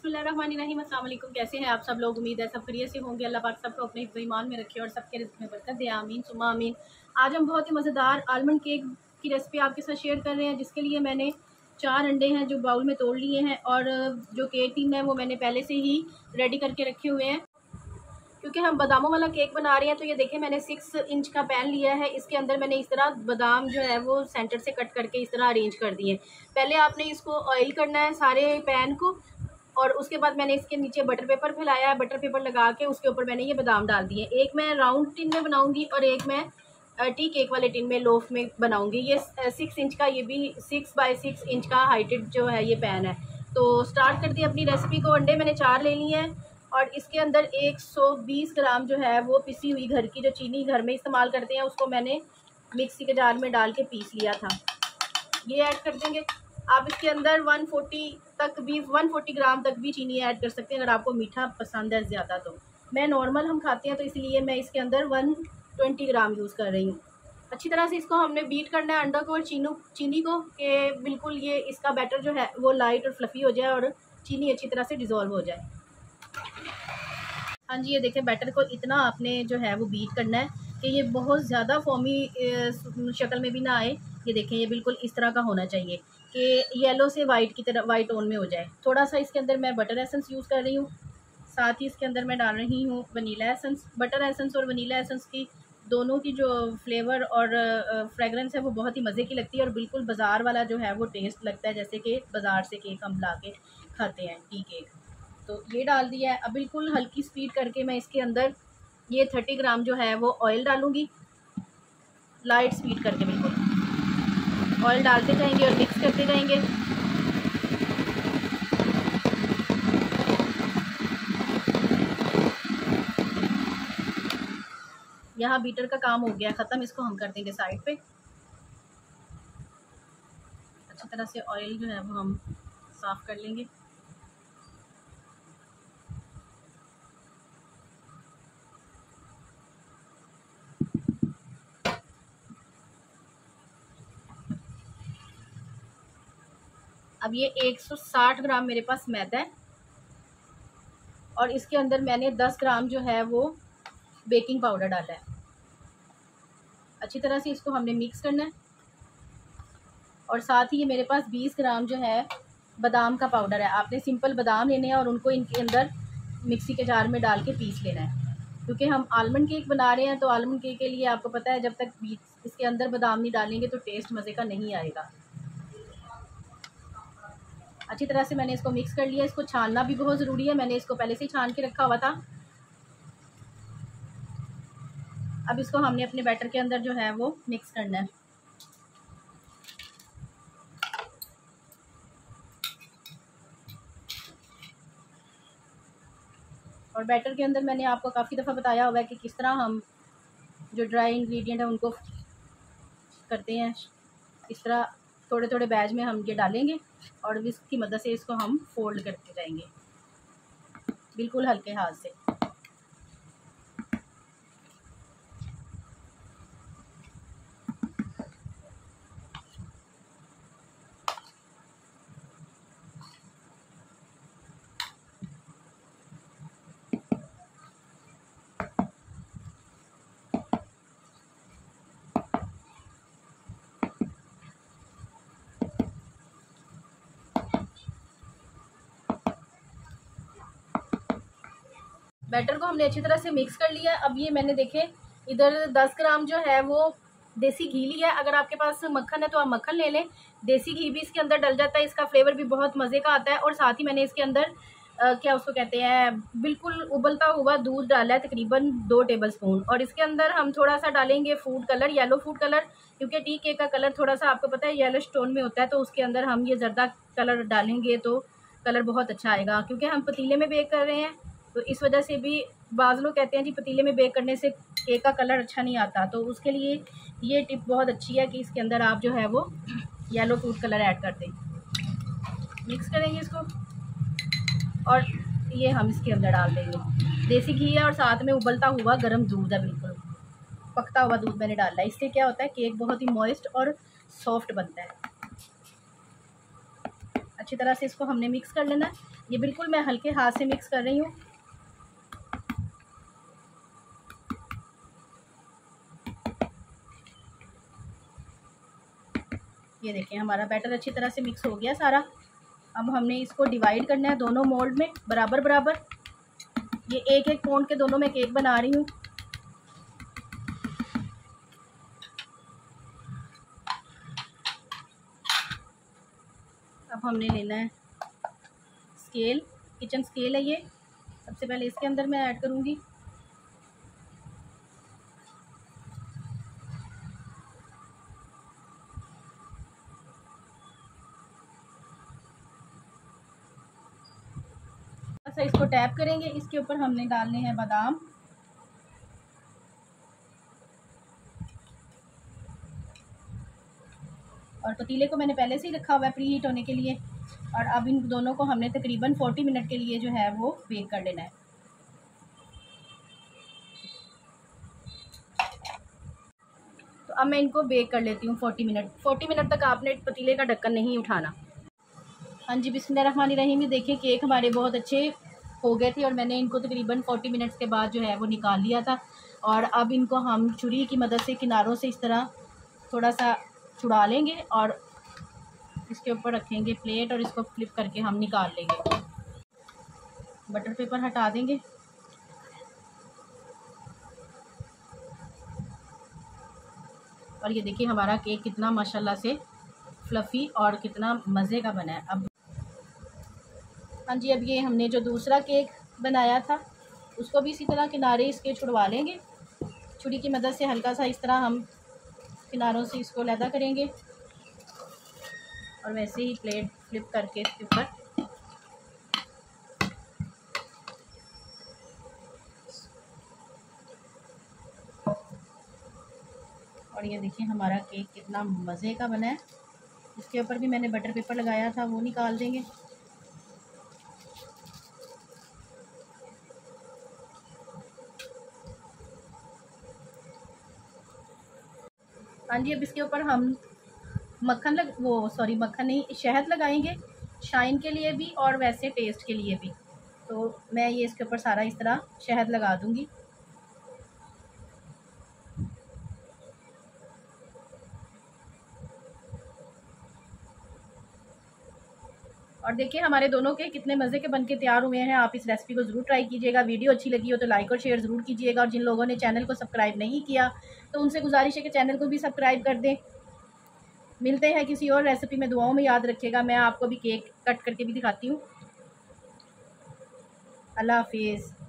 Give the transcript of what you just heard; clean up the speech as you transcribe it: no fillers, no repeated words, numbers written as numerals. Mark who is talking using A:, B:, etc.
A: बिस्मिल्लाहिर्रहमानिर्रहीम। अस्सलाम वालेकुम। कैसे हैं आप सब लोग? उम्मीद है सब खैरियत से होंगे। अल्लाह पाक सबको अपने हिफ्ज़ ईमान में रखे और सबके रिज़्क़ में बरकत दे। आमीन सुम्मा आमीन। आज हम बहुत ही मज़ेदार आलमंड केक की रेसिपी आपके साथ शेयर कर रहे हैं, जिसके लिए मैंने 4 अंडे हैं जो बाउल में तोड़ लिए हैं, और जो केक टिन है वो मैंने पहले से ही रेडी करके रखे हुए हैं। क्योंकि हम बादामों वाला केक बना रहे हैं, तो ये देखें मैंने 6 इंच का पैन लिया है। इसके अंदर मैंने इस तरह बादाम जो है वो सेंटर से कट करके इस तरह अरेंज कर दिए। पहले आपने इसको ऑयल करना है सारे पैन को, और उसके बाद मैंने इसके नीचे बटर पेपर फैलाया है। बटर पेपर लगा के उसके ऊपर मैंने ये बादाम डाल दिए। एक मैं राउंड टिन में बनाऊंगी और एक मैं टी केक वाले टिन में लोफ में बनाऊंगी। ये 6 इंच का, ये भी 6 बाय 6 इंच का हाइटेड जो है ये पैन है। तो स्टार्ट कर दी अपनी रेसिपी को। अंडे मैंने 4 ले लिए हैं, और इसके अंदर 120 ग्राम जो है वो पिसी हुई घर की जो चीनी घर में इस्तेमाल करते हैं उसको मैंने मिक्सी के जार में डाल के पीस लिया था, ये ऐड कर देंगे। आप इसके अंदर 140 ग्राम तक भी चीनी ऐड कर सकते हैं अगर आपको मीठा पसंद है ज़्यादा। तो मैं नॉर्मल हम खाते हैं तो इसलिए मैं इसके अंदर 120 ग्राम यूज़ कर रही हूँ। अच्छी तरह से इसको हमने बीट करना है अंडा को और चीनी को, कि बिल्कुल ये इसका बैटर जो है वो लाइट और फ्लफ़ी हो जाए और चीनी अच्छी तरह से डिज़ोल्व हो जाए। हाँ जी, ये देखें बैटर को इतना आपने जो है वो बीट करना है कि ये बहुत ज़्यादा फॉर्मी शक्ल में भी ना आए। ये देखें ये बिल्कुल इस तरह का होना चाहिए कि येलो से वाइट की तरह वाइट टोन में हो जाए। थोड़ा सा इसके अंदर मैं बटर एसेंस यूज़ कर रही हूँ, साथ ही इसके अंदर मैं डाल रही हूँ वनीला एसेंस। बटर एसेंस और वनीला एसेंस की दोनों की जो फ्लेवर और फ्रेगरेंस है वो बहुत ही मज़े की लगती है, और बिल्कुल बाज़ार वाला जो है वो टेस्ट लगता है, जैसे कि बाज़ार से केक हम ला के खाते हैं टी केक। तो ये डाल दिया है। अब बिल्कुल हल्की स्पीड करके मैं इसके अंदर ये 30 ग्राम जो है वो ऑयल डालूंगी, लाइट स्पीड करके बिल्कुल ऑयल डालते जाएंगे और मिक्स करते जाएंगे। यहाँ बीटर का काम हो गया ख़त्म, इसको हम कर देंगे साइड पे। अच्छी तरह से ऑयल जो है वो हम साफ़ कर लेंगे। अब ये 160 ग्राम मेरे पास मैदा है, और इसके अंदर मैंने 10 ग्राम जो है वो बेकिंग पाउडर डाला है। अच्छी तरह से इसको हमने मिक्स करना है, और साथ ही ये मेरे पास 20 ग्राम जो है बादाम का पाउडर है। आपने सिंपल बादाम लेने हैं और उनको इनके अंदर मिक्सी के जार में डाल के पीस लेना है। क्योंकि हम आलमंड केक बना रहे हैं तो आलमंड केक के लिए आपको पता है जब तक इसके अंदर बादाम नहीं डालेंगे तो टेस्ट मज़े का नहीं आएगा। अच्छी तरह से मैंने इसको मिक्स कर लिया। इसको छानना भी बहुत ज़रूरी है, मैंने इसको पहले से ही छान के रखा हुआ था। अब इसको हमने अपने बैटर के अंदर जो है वो मिक्स करना है। और बैटर के अंदर मैंने आपको काफ़ी दफ़ा बताया हुआ है कि किस तरह हम जो ड्राई इंग्रेडिएंट है उनको करते हैं। इस तरह थोड़े थोड़े बैच में हम ये डालेंगे और विस्क की मदद से इसको हम फोल्ड करते जाएंगे बिल्कुल हल्के हाथ से। बैटर को हमने अच्छी तरह से मिक्स कर लिया। अब ये मैंने देखे इधर 10 ग्राम जो है वो देसी घी लिया है। अगर आपके पास मक्खन है तो आप मक्खन ले लें, देसी घी भी इसके अंदर डल जाता है, इसका फ्लेवर भी बहुत मज़े का आता है। और साथ ही मैंने इसके अंदर क्या उसको कहते हैं, बिल्कुल उबलता हुआ दूध डाला है तकरीबन 2 टेबलस्पून। और इसके अंदर हम थोड़ा सा डालेंगे food colour, yellow food colour, क्योंकि टी केक का कलर थोड़ा सा आपको पता है येलोश टोन में होता है, तो उसके अंदर हम ये जर्दा कलर डालेंगे तो कलर बहुत अच्छा आएगा। क्योंकि हम पतीले में बेक कर रहे हैं तो इस वजह से भी बाज़ लोग कहते हैं जी पतीले में बेक करने से केक का कलर अच्छा नहीं आता, तो उसके लिए ये टिप बहुत अच्छी है कि इसके अंदर आप जो है वो येलो फूड कलर ऐड कर दें। मिक्स करेंगे इसको और ये हम इसके अंदर डाल देंगे। देसी घी है और साथ में उबलता हुआ गर्म दूध है, बिल्कुल पकता हुआ दूध मैंने डाला है। इससे क्या होता है केक बहुत ही मॉइस्ट और सॉफ्ट बनता है। अच्छी तरह से इसको हमने मिक्स कर लेना है। ये बिल्कुल मैं हल्के हाथ से मिक्स कर रही हूँ। ये देखिए हमारा बैटर अच्छी तरह से मिक्स हो गया सारा। अब हमने इसको डिवाइड करना है दोनों मोल्ड में बराबर बराबर। ये एक एक पाउंड के दोनों मैं केक बना रही हूँ। अब हमने लेना है स्केल, किचन स्केल है ये। सबसे पहले इसके अंदर मैं ऐड करूँगी। अच्छा, इसको टैप करेंगे। इसके ऊपर हमने डालने हैं बादाम। और पतीले को मैंने पहले से ही रखा हुआ है प्री हीट होने के लिए। और अब इन दोनों को हमने तकरीबन 40 मिनट के लिए जो है वो बेक कर लेना है। तो अब मैं इनको बेक कर लेती हूँ 40 मिनट तक आपने पतीले का ढक्कन नहीं उठाना। हाँ जी, बिस्मिल्लाहिर्रहमानिर्रहीम। देखिए केक हमारे बहुत अच्छे हो गए थे और मैंने इनको तकरीबन 40 मिनट्स के बाद जो है वो निकाल लिया था। और अब इनको हम छुरी की मदद से किनारों से इस तरह थोड़ा सा छुड़ा लेंगे और इसके ऊपर रखेंगे प्लेट और इसको फ्लिप करके हम निकाल लेंगे। बटर पेपर हटा देंगे। और ये देखिए हमारा केक कितना माशाल्लाह से फ्लफ़ी और कितना मज़े का बना है। अब हाँ जी, अब ये हमने जो दूसरा केक बनाया था उसको भी इसी तरह किनारे इसके छुड़वा लेंगे। छुरी की मदद से हल्का सा इस तरह हम किनारों से इसको लैदा करेंगे और वैसे ही प्लेट फ्लिप करके इसके ऊपर और ये देखिए हमारा केक कितना मज़े का बना है। इसके ऊपर भी मैंने बटर पेपर लगाया था, वो निकाल देंगे। हाँ जी, अब इसके ऊपर हम मक्खन नहीं, शहद लगाएंगे शाइन के लिए भी और वैसे टेस्ट के लिए भी। तो मैं ये इसके ऊपर सारा इस तरह शहद लगा दूँगी। और देखिए हमारे दोनों के कितने मज़े के बनके तैयार हुए हैं। आप इस रेसिपी को ज़रूर ट्राई कीजिएगा। वीडियो अच्छी लगी हो तो लाइक और शेयर ज़रूर कीजिएगा। और जिन लोगों ने चैनल को सब्सक्राइब नहीं किया तो उनसे गुजारिश है कि चैनल को भी सब्सक्राइब कर दें। मिलते हैं किसी और रेसिपी में। दुआओं में याद रखिएगा। मैं आपको भी केक कट करके भी दिखाती हूँ। अल्लाह हाफिज़।